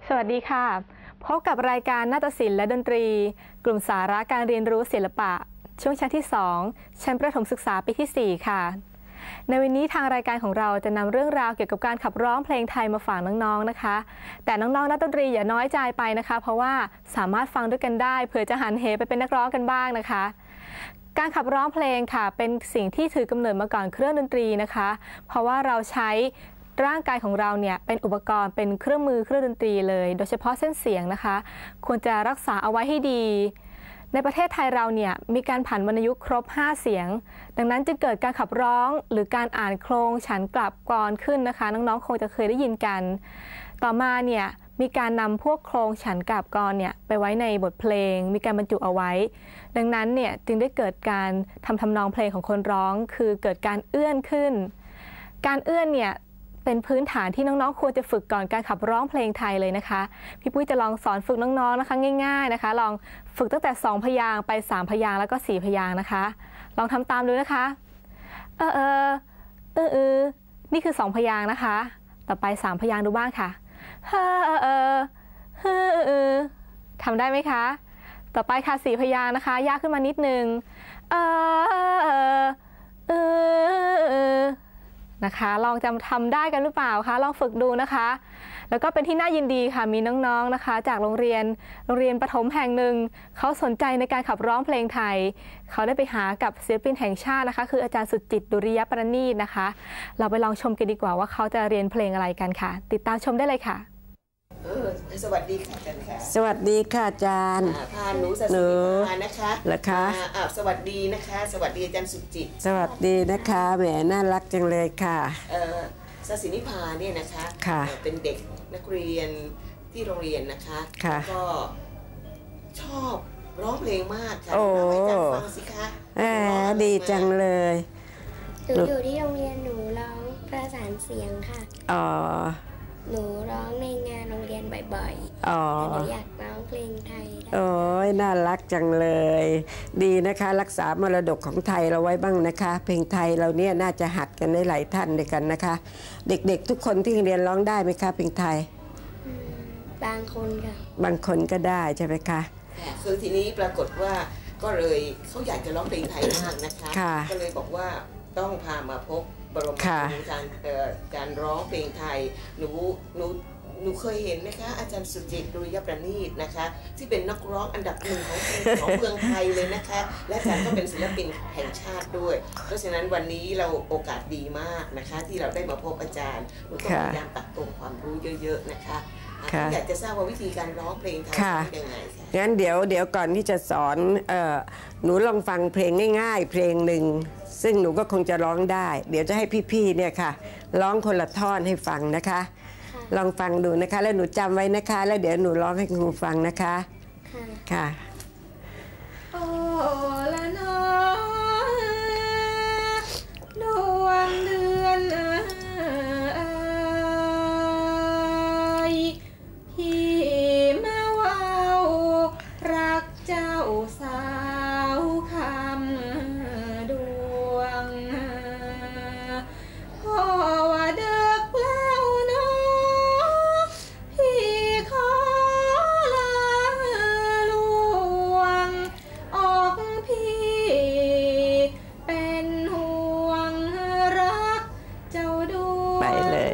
สวัสดีค่ะพบกับรายการนาฏศิลป์และดนตรีกลุ่มสาระการเรียนรู้ศิลปะช่วงชั้นที่2ชั้นประถมศึกษาปีที่4ค่ะในวันนี้ทางรายการของเราจะนำเรื่องราวเกี่ยวกับการขับร้องเพลงไทยมาฝากน้องๆนะคะแต่น้องๆนักดนตรีอย่าน้อยใจไปนะคะเพราะว่าสามารถฟังด้วยกันได้เผื่อจะหันเหไปเป็นนักร้องกันบ้างนะคะการขับร้องเพลงค่ะเป็นสิ่งที่ถือกำเนิดมาก่อนเครื่องดนตรีนะคะเพราะว่าเราใช้ร่างกายของเราเนี่ยเป็นอุปกรณ์เป็นเครื่องมือเครื่องดนตรีเลยโดยเฉพาะเส้นเสียงนะคะควรจะรักษาเอาไว้ให้ดีในประเทศไทยเราเนี่ยมีการผันวรรณยุกต์ครบ5เสียงดังนั้นจึงเกิดการขับร้องหรือการอ่านโครงฉันกลับกรขึ้นนะคะน้องๆคงจะเคยได้ยินกันต่อมาเนี่ยมีการนำพวกโครงฉันกลับกรเนี่ยไปไว้ในบทเพลงมีการบรรจุเอาไว้ดังนั้นเนี่ยจึงได้เกิดการทำนองเพลงของคนร้องคือเกิดการเอื้อนขึ้นการเอื้อนเนี่ยเป็นพื้นฐานที่น้องๆควรจะฝึกก่อนการขับร้องเพลงไทยเลยนะคะพี่ปุ้ยจะลองสอนฝึกน้องๆนะคะง่ายๆนะคะลองฝึกตั้งแต่2พยางค์ไป3พยางค์แล้วก็4พยางค์นะคะลองทำตามดูนะคะนี่คือ2พยางค์นะคะต่อไป3พยางค์ดูบ้างค่ะทำได้ไหมคะต่อไปค่ะ4พยางค์นะคะยากขึ้นมานิดนึงนะคะลองจำทำได้กันหรือเปล่าคะลองฝึกดูนะคะแล้วก็เป็นที่น่ายินดีค่ะมีน้องๆนะคะจากโรงเรียนประถมแห่งหนึ่งเขาสนใจในการขับร้องเพลงไทยเขาได้ไปหากับศิลปินแห่งชาตินะคะคืออาจารย์สุจิต ดุริยประณีตนะคะเราไปลองชมกันดีกว่าว่าเขาจะเรียนเพลงอะไรกันค่ะติดตามชมได้เลยค่ะสวัสดีค่ะอาจารย์ค่ะสวัสดีค่ะอาจารย์พาหนูศาสินิพานะคะเหรอคะสวัสดีนะคะสวัสดีอาจารย์สุจิตสวัสดีนะคะแหมน่ารักจังเลยค่ะศาสินิพาเนี่ยนะคะเป็นเด็กนักเรียนที่โรงเรียนนะคะก็ชอบร้องเพลงมากค่ะอาจารย์ฟังสิคะดีจังเลยหนูอยู่ที่โรงเรียนหนูร้องประสานเสียงค่ะหนูร้องในงานโรงเรียนบ่อยๆหนูอยากร้องเพลงไทยโอ้ยน่ารักจังเลยดีนะคะรักษามรดกของไทยเราไว้บ้างนะคะเพลงไทยเราเนี่ยน่าจะหัดกันได้หลายท่านด้วยกันนะคะเด็กๆทุกคนที่เรียนร้องได้ไหมคะเพลงไทยบางคนค่ะบางคนก็ได้ใช่ไหมคะคือทีนี้ปรากฏว่าก็เลยเขาอยากจะร้องเพลงไทยมากนะคะก็เลยบอกว่าต้องพามาพบบรมครูการร้องเพลงไทยหนูเคยเห็นไหมคะอาจารย์สุจิต ดุริยประณีตนะคะที่เป็นนักร้องอันดับ1ของเมืองไทยเลยนะคะและอาจารย์ก็เป็นศิลปินแห่งชาติด้วยเพราะฉะนั้นวันนี้เราโอกาสดีมากนะคะที่เราได้มาพบอาจารย์หนูต้องพยายามตักตวงความรู้เยอะๆนะคะอยากจะทราบว่าวิธีการร้องเพลงไทยเป็นยังไงงั้นเดี๋ยวก่อนที่จะสอนหนูลองฟังเพลงง่ายๆเพลงหนึ่งซึ่งหนูก็คงจะร้องได้เดี๋ยวจะให้พี่ๆเนี่ยค่ะร้องคนละท่อนให้ฟังนะคะลองฟังดูนะคะแล้วหนูจำไว้นะคะแล้วเดี๋ยวหนูร้องให้ครูฟังนะคะค่ะโอ้ละน้อดวงเดือนพี่มาว้าวรักเจ้าสาวคำดวงพ่อว่าเด็กแล้วเนาะพี่ขอลาลวงออกพี่เป็นห่วงรักเจ้าดวงไปเลย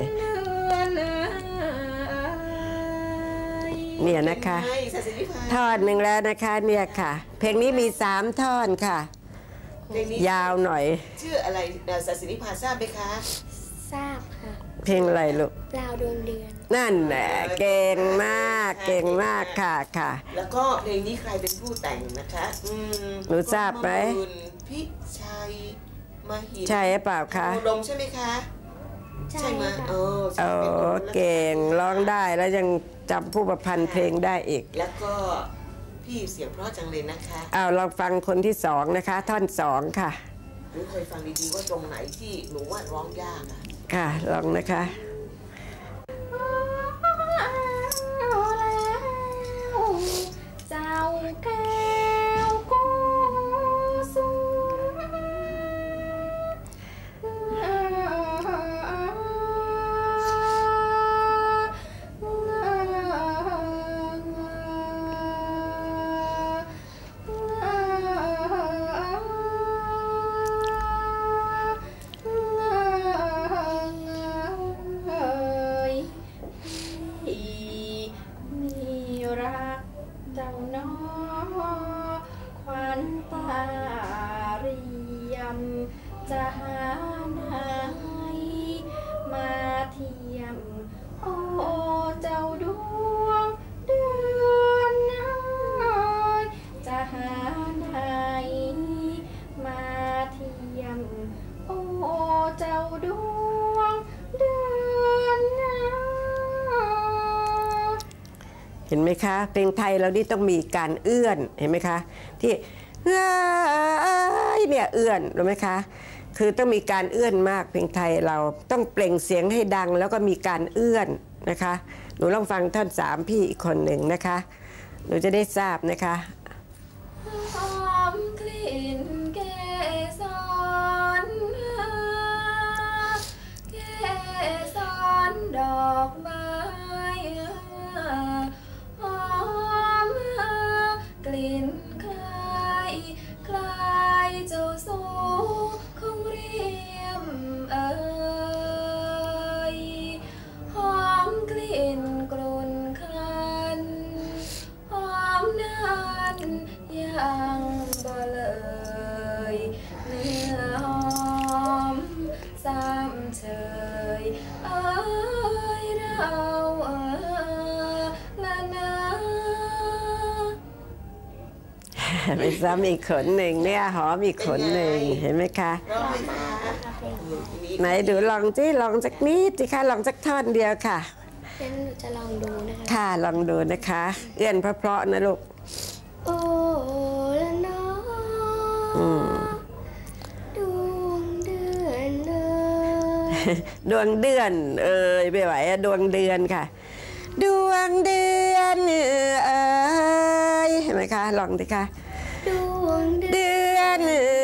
เนี่ยนะคะท่อนหนึ่งแล้วนะคะเนี่ยค่ะเพลงนี้มี3ท่อนค่ะยาวหน่อยชื่ออะไรศาสินิพาทราบไหมคะทราบค่ะเพลงอะไรลูกดาวดวงเดือนนั่นแหละเก่งมากเก่งมากค่ะค่ะแล้วก็เพลงนี้ใครเป็นผู้แต่งนะคะหนูทราบไหมพิชัยมหินใช่หรือเปล่าคะลมใช่ไหมคะใช่ไหมเก่งร้องได้แล้วยังจำผู้ประพันธ์เพลงได้อีกแล้วก็พี่เสียงเพราะจังเลยนะคะลองฟังคนที่2นะคะท่อน2ค่ะหนูเคยฟังดีๆว่าตรงไหนที่หนูว่าร้องยากค่ะลองนะคะเจ้าแก้วกูสูงจะหาไหนมาเทียมโอ้เจ้าดวงเดือนน้อยจะหาไหนมาเทียมโอ้เจ้าดวงเดือนน้อยเห็นไหมคะเพลงไทยเรานี่ต้องมีการเอื้อนเห็นไหมคะที่เนี่ยเอื้อนรู้ไหมคะคือต้องมีการเอื้อนมากเพลงไทยเราต้องเปล่งเสียงให้ดังแล้วก็มีการเอื้อนนะคะหนูลองฟังท่อน3พี่อีกคนหนึ่งนะคะหนูจะได้ทราบนะคะหอมกลิ่นเกสรเกสรดอกไม้หอมกลิ่นคล้ายเจ้าสูคงเรียมหอมกลิ่นกลุ่นคันหอมนั้นยังบ่เลยเนื้อหอมซ้ำเชยเราละนะไปซ้ำอีกขนหนึ่งเนี่ยหอมอีกขนหนึ่งเห็นไหมคะไหนดูลองสิลองสักนิดสิคะลองสักท่อนเดียวค่ะงั้นหนูจะลองดูนะคะค่ะลองดูนะคะเอื้อนเพราะๆนะลูกโอ้ละน้อดวงเดือนดวงเดือนไม่ไหวดวงเดือนค่ะดวงเดือนเห็นไหมคะลองดิคะดวงเดือน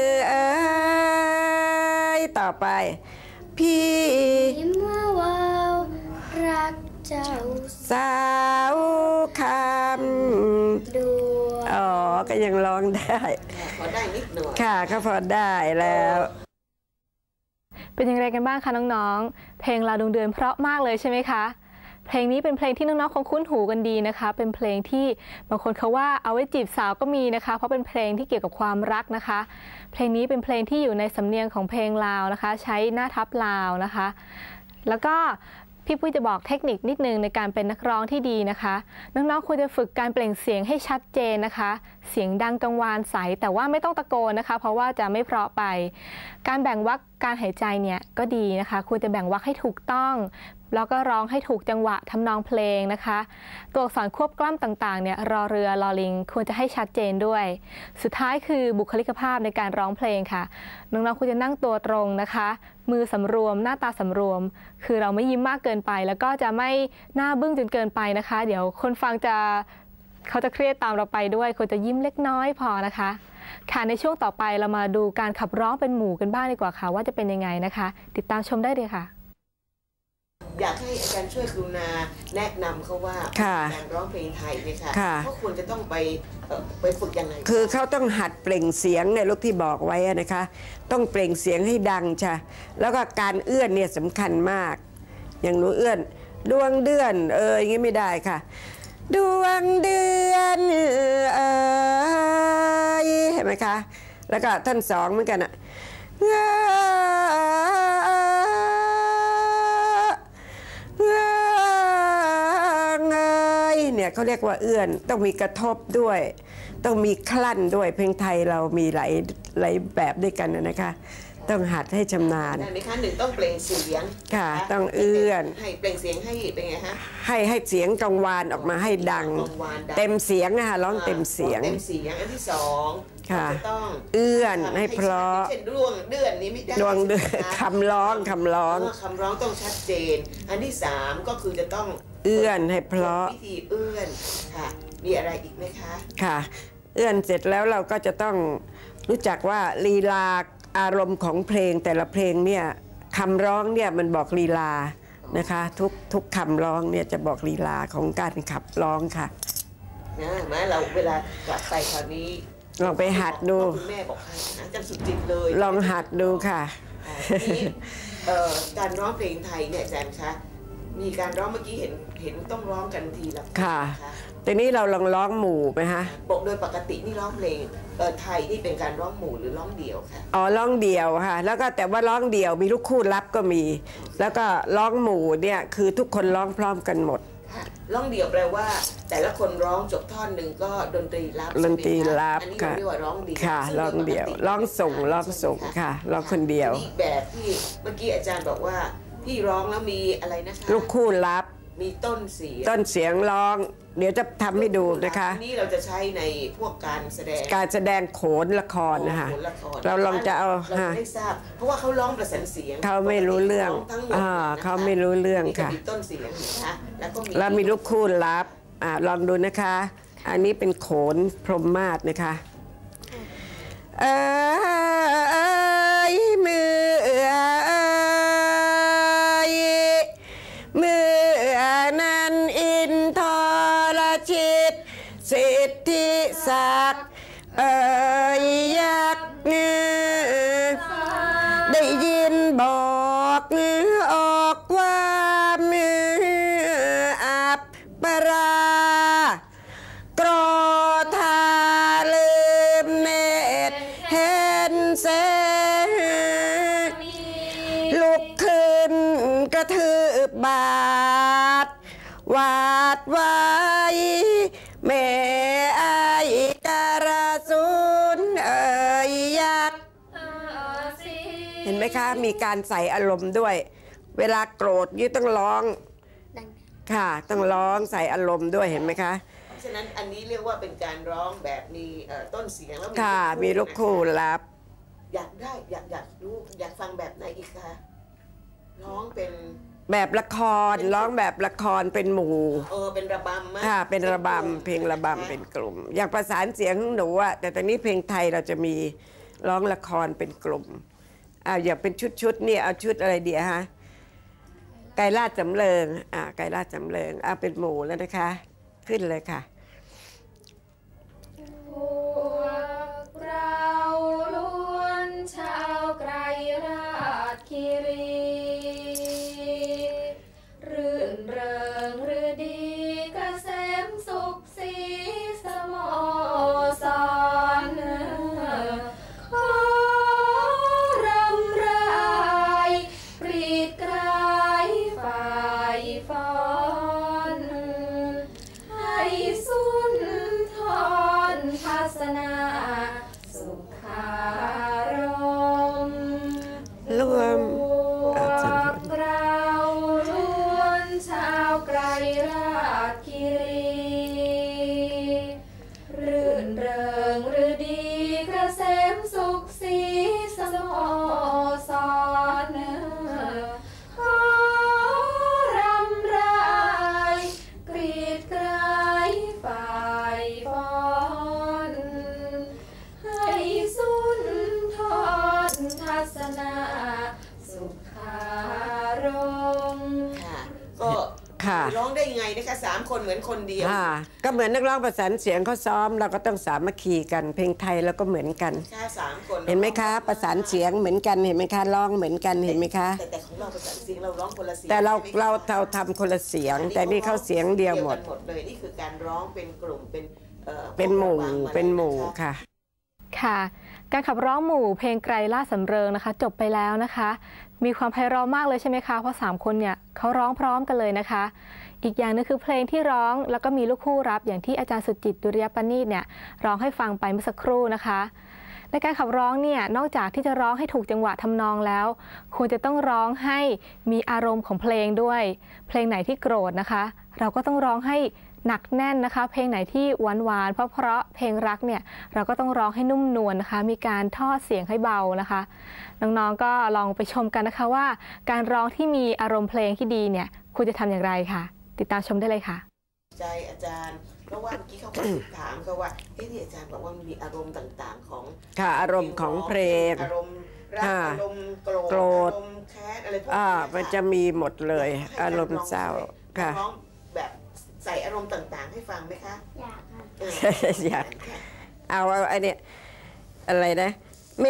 ต่อไปพี่เมื่อวาวรักเจ้าสาวคำดวงก็ยังร้องได้พอได้นิดหน่อยค่ะก็พอได้แล้วเป็นยังไงกันบ้างคะน้องๆเพลงลาดวงเดือนเพราะมากเลยใช่ไหมคะเพลงนี้เป็นเพลงที่น้องๆคงคุ้นหูกันดีนะคะเป็นเพลงที่บางคนเขาว่าเอาไว้จีบสาวก็มีนะคะเพราะเป็นเพลงที่เกี่ยวกับความรักนะคะเพลงนี้เป็นเพลงที่อยู่ในสำเนียงของเพลงลาวนะคะใช้หน้าทับลาวนะคะแล้วก็พี่ปุ้ยจะบอกเทคนิคนิดนึงในการเป็นนักร้องที่ดีนะคะน้องๆควรจะฝึกการเปล่งเสียงให้ชัดเจนนะคะเสียงดังกังวานใสแต่ว่าไม่ต้องตะโกนนะคะเพราะว่าจะไม่เพราะไปการแบ่งวรรคการหายใจเนี่ยก็ดีนะคะควรจะแบ่งวรรคให้ถูกต้องแล้วก็ร้องให้ถูกจังหวะทำนองเพลงนะคะตัวอักษรควบกล้ำต่างๆเนี่ยรอเรือรอลิงควรจะให้ชัดเจนด้วยสุดท้ายคือบุคลิกภาพในการร้องเพลงค่ะน้องๆควรจะนั่งตัวตรงนะคะมือสำรวมหน้าตาสำรวมคือเราไม่ยิ้มมากเกินไปแล้วก็จะไม่หน้าบึ้งจนเกินไปนะคะเดี๋ยวคนฟังเขาจะเครียดตามเราไปด้วยควรจะยิ้มเล็กน้อยพอนะคะค่ะในช่วงต่อไปเรามาดูการขับร้องเป็นหมู่กันบ้างดีกว่าค่ะว่าจะเป็นยังไงนะคะติดตามชมได้เลยค่ะอยากให้อาจารย์ช่วยกรุณาแนะนำเขาว่าการร้องเพลงไทยเนี่ยค่ะเขาควรจะต้องไปฝึกยังไงคือเขาต้องหัดเปล่งเสียงในลูกที่บอกไว้นะคะต้องเปล่งเสียงให้ดังใช่แล้วก็การเอื้อนเนี่ยสำคัญมากอย่างหนูเอื้อนดวงเดือนอย่างนี้ไม่ได้ค่ะดวงเดือนเห็นไหมคะแล้วก็ท่อน2เหมือนกันอะเนี่ยเขาเรียกว่าเอื้อนต้องมีกระทบด้วยต้องมีคลั่นด้วยเพลงไทยเรามีหลายแบบด้วยกันนะคะต้องหัดให้ชำนาญในขั้นหนึ่งต้องเปล่งเสียงค่ะต้องเอื้อนให้เปล่งเสียงให้เป็นไงฮะให้เสียงกังวานออกมาให้ดังเต็มเสียงนะคะร้องเต็มเสียงอันที่2 ค่ะเอื้อนให้เพราะดวงเดือนนี้ไม่ได้ดวงเดือนคำร้องต้องชัดเจนอันที่3ก็คือจะต้องเอื้อนให้เพราะวิธีเอื้อนค่ะมีอะไรอีกไหมคะค่ะเอื้อนเสร็จแล้วเราก็จะต้องรู้จักว่าลีลาอารมณ์ของเพลงแต่ละเพลงเนี่ยคำร้องเนี่ยมันบอกลีลานะคะทุกคำร้องเนี่ยจะบอกลีลาของการขับร้องค่ะแม้เราเวลากลับไปคราวนี้ลองไปหัดดูคุณแม่บอกให้นะจำสุดจิตเลยลองหัดดูค่ะการร้องเพลงไทยเนี่ยอาจารย์คะมีการร้องเมื่อกี้เห็นต้องร้องกันทีละค่ะทีนี้เราลองร้องหมู่ไหมคะโดยปกตินี่ร้องเพลงไทยนี่เป็นการร้องหมู่หรือร้องเดี่ยวค่ะอ๋อร้องเดี่ยวค่ะแล้วก็แต่ว่าร้องเดี่ยวมีลูกคู่รับก็มีแล้วก็ร้องหมู่เนี่ยคือทุกคนร้องพร้อมกันหมดร้องเดี่ยวแปลว่าแต่ละคนร้องจบท่อนหนึ่งก็ดนตรีรับดนตรีรับอันนี้เราเรียกว่าร้องเดี่ยวค่ะร้องเดี่ยวร้องส่งค่ะร้องคนเดียวอีกแบบที่เมื่อกี้อาจารย์บอกว่าที่ร้องแล้วมีอะไรนะคะลูกคู่รับมีต้นเสียงร้องเดี๋ยวจะทำให้ดูนะคะนี่เราจะใช้ในพวกการแสดงโขนละครนะคะเราลองจะเอาเราไม่ทราบเพราะว่าเขาร้องประสานเสียงเขาไม่รู้เรื่องเขาไม่รู้เรื่องค่ะมีต้นเสียงนะคะแล้วมีลูกคู่รับลองดูนะคะอันนี้เป็นโขนพรหมมาศนะคะมือนั้นอินทรชิตสิทธิศักดิ์ยักษ์ได้ยินบอกออกว่ามืออับปราโกรธาลืมเนตรเห็นแสงลุกขึ้นกระทืบบาทวาดไว้แม่ไอ้การสูนยักษ์เห็นไหมคะมีการใส่อารมณ์ด้วยเวลาโกรธยิ่งต้องร้องค่ะต้องร้องใส่อารมณ์ด้วยเห็นไหมคะเพราะฉะนั้นอันนี้เรียกว่าเป็นการร้องแบบมีต้นเสียงแล้วมีลูกคู่รับอยากรู้อยากฟังแบบไหนอีกคะร้องเป็นแบบละครร้องแบบละครเป็นหมู่เป็นระบำค่ะเป็นระบำเพลงระบำเป็นกลุ่มอย่างประสานเสียงของหนูอะแต่ตอนนี้เพลงไทยเราจะมีร้องละครเป็นกลุ่มอย่าเป็นชุดเนี่ยเอาชุดอะไรดีฮะไกรราชจำเริงไกรราชจำเริงเป็นหมู่แล้วนะคะขึ้นเลยค่ะพวกเราล้วนชาวไกรราชคีรีรื่นเริงฤดีเกษมสุขสีสโมสรขอรำไรปรีดกรายฝ่ายฟ้อนให้สุนทรทัศนาสุขารมรวมชาวไกรราชคีรีรื่นเริงฤดีเกษมสุขสีสโมสรขอรำไรกรีดกรายฝ่ายฟ้อนให้สุนทรทัศนาสุขารมก็ร้องได้ยังไงนะคะ3 คนเหมือนคนเดียวก็เหมือนนักร้องประสานเสียงเขาซ้อมเราก็ต้องสามัคคีกันเพลงไทยแล้วก็เหมือนกันแค่3 คนเห็นไหมคะประสานเสียงเหมือนกันเห็นไหมคะร้องเหมือนกันเห็นไหมคะแต่ของเราประสานเสียงเราร้องคนละเสียงแต่เราทำคนละเสียงแต่นี่เขาเสียงเดียวหมดเลยนี่คือการร้องเป็นกลุ่มเป็นหมู่ค่ะค่ะการขับร้องหมู่เพลงไกรราชสำเริงนะคะจบไปแล้วนะคะมีความไพเราะมากเลยใช่ไหมคะเพราะ3 คนเนี่ยเขาร้องพร้อมกันเลยนะคะอีกอย่างนึงคือเพลงที่ร้องแล้วก็มีลูกคู่รับอย่างที่อาจารย์สุจิต ดุริยประณีตเนี่ยร้องให้ฟังไปเมื่อสักครู่นะคะในการขับร้องเนี่ยนอกจากที่จะร้องให้ถูกจังหวะทำนองแล้วควรจะต้องร้องให้มีอารมณ์ของเพลงด้วยเพลงไหนที่โกรธนะคะเราก็ต้องร้องให้หนักแน่นนะคะเพลงไหนที่หวานๆเพราะเพลงรักเนี่ยเราก็ต้องร้องให้นุ่มนวลนะคะมีการทอดเสียงให้เบานะคะน้องๆก็ลองไปชมกันนะคะว่าการร้องที่มีอารมณ์เพลงที่ดีเนี่ยคุณจะทำอย่างไรค่ะติดตามชมได้เลยค่ะใจอาจารย์เพราะว่าเมื่อกี้เขาก็ถามเขาว่าที่อาจารย์บอกว่ามันมีอารมณ์ต่างๆของค่ะอารมณ์ของเพลงอารมณ์รักอารมณ์โกรธอารมณ์แค้นอะไรพวกนี้มันจะมีหมดเลยอารมณ์เศร้าค่ะแบบใส่อารมณ์ต่างๆให้ฟังไหมคะอยากอยากเอาไอ้นี่อะไรนะเม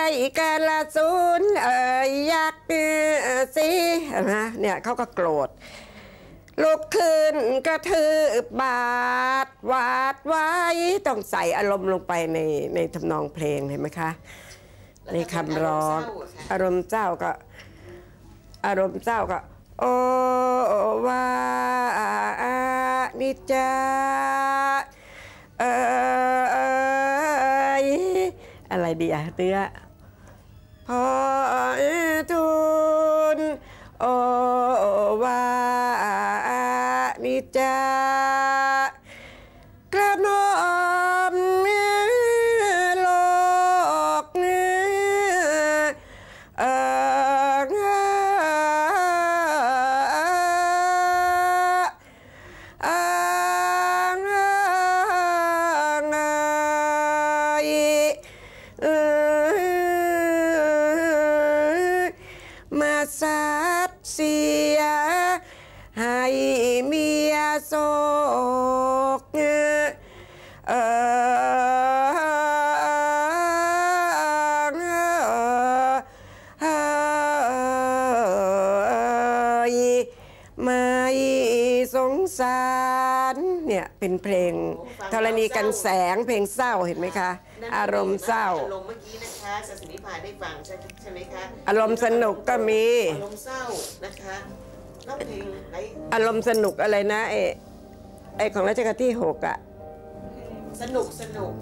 ไอกาลสูนยักษ์สินะเนี่ยเขาก็โกรธลุกขึ้นกระทืบบาดวาดไว้ต้องใส่อารมณ์ลงไปในทำนองเพลงเห็นไหมคะในคำร้องอารมณ์เจ้าก็โอวานิจาอะไรดีอะเตื้อพอทุนโอวานิจากระนอมโลกมาสัตเสียให้เมียโศกไม่สงสารเนี่ยเป็นเพลงธรณีกันแสงเพลงเศร้าเห็นไหมคะอารมณ์เศร้าอารมณ์เมื่อกี้นะคะศาสินิพาได้ฟังใช่ไหมคะอารมณ์สนุกก็มีอารมณ์เศร้านะคะแล้วเพลงไหนอารมณ์สนุกอะไรนะไอของรัชกาลที่6อ่ะสนุก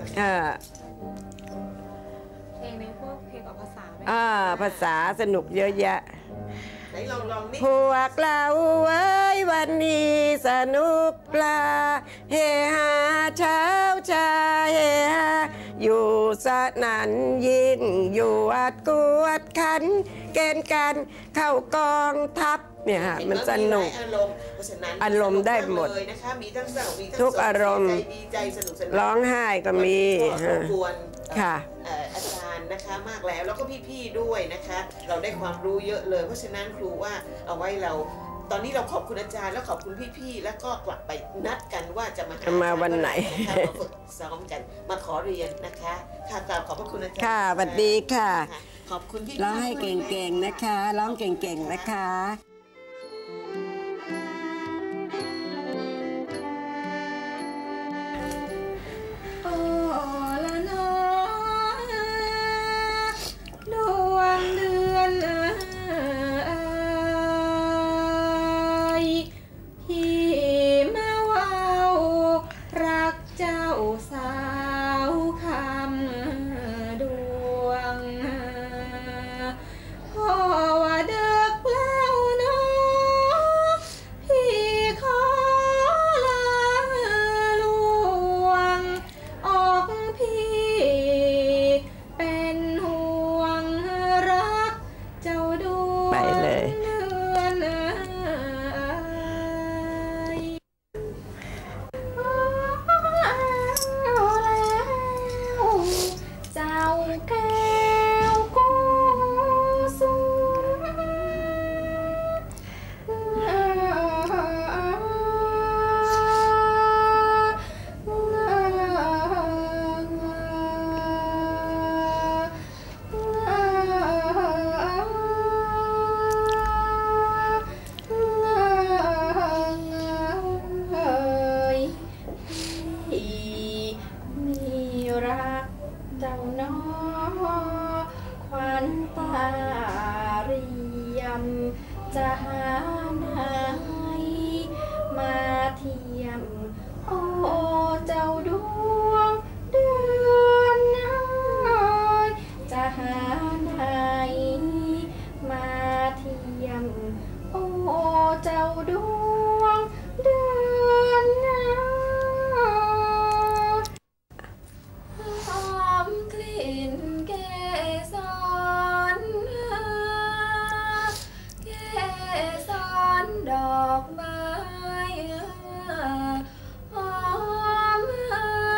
เพลงในพวกเพลงออกภาษาภาษาสนุกเยอะแยะลองนิดพวกเราไว้วันนี้สนุกปลาเฮฮาเช้าชาเฮฮาอยู่สนั่นยิ่งอยู่อัดกวดขันเกณฑ์กันเข้ากองทัพเนี่ยฮะมันสนุกอารมณ์ได้หมดมีทั้งเศร้ามีทั้งทุกอารมณ์ดีใจสนุกร้องไห้ก็มีค่ะอาจารย์นะคะมากแล้วก็พี่ๆด้วยนะคะเราได้ความรู้เยอะเลยเพราะฉะนั้นครูว่าเอาไว้เราตอนนี้เราขอบคุณอาจารย์แล้วขอบคุณพี่ๆแล้วก็กลับไปนัดกันว่าจะมาวันไหนมาฝึกซ้อมกันมาขอเรียนนะคะค่ะกราบขอบพระคุณอาจารย์ค่ะสวัสดีค่ะขอบคุณพี่ร้องให้เก่งๆนะคะร้องเก่งๆนะคะจะหาไหนมาเทียมโอ้เจ้าดวงเดือนน้อยจะหาไหนมาเทียมโอ้เจ้าดวงเดือนน้อยหอมกลิ่นเกสรดอกไม้หอม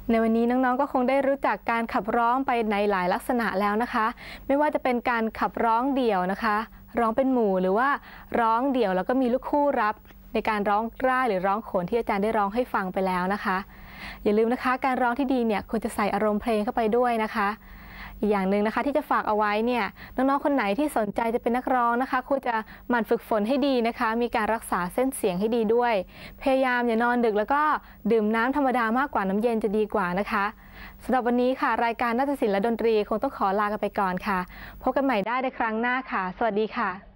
ในวันนี้น้องๆก็คงได้รู้จักการขับร้องไปในหลายลักษณะแล้วนะคะ ไม่ว่าจะเป็นการขับร้องเดี่ยวนะคะร้องเป็นหมู่หรือว่าร้องเดี่ยวแล้วก็มีลูกคู่รับในการร้องร่ายหรือร้องโขนที่อาจารย์ได้ร้องให้ฟังไปแล้วนะคะอย่าลืมนะคะการร้องที่ดีเนี่ยควรจะใส่อารมณ์เพลงเข้าไปด้วยนะคะอีกอย่างหนึ่งนะคะที่จะฝากเอาไว้เนี่ยน้องๆคนไหนที่สนใจจะเป็นนักร้องนะคะควรจะหมั่นฝึกฝนให้ดีนะคะมีการรักษาเส้นเสียงให้ดีด้วยพยายามอย่านอนดึกแล้วก็ดื่มน้ำธรรมดามากกว่าน้ำเย็นจะดีกว่านะคะสำหรับวันนี้ค่ะรายการนาฏศิลป์และดนตรีคงต้องขอลากันไปก่อนค่ะพบกันใหม่ได้ในครั้งหน้าค่ะสวัสดีค่ะ